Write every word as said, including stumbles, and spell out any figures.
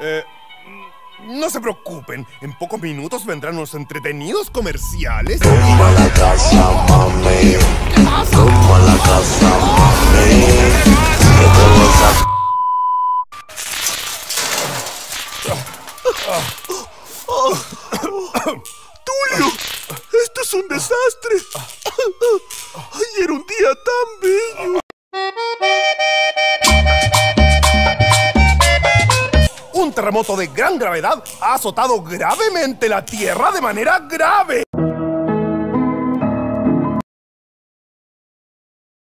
Eh, no se preocupen, en pocos minutos vendrán unos entretenidos comerciales. Tumba la casa, mami. ¿Qué pasa? Tumba la casa, mami. Que tengo esa... ¡Tulio! ¡Esto es un desastre! ¡Ay, era un día tan bello! Un terremoto de gran gravedad ha azotado gravemente la Tierra de manera grave.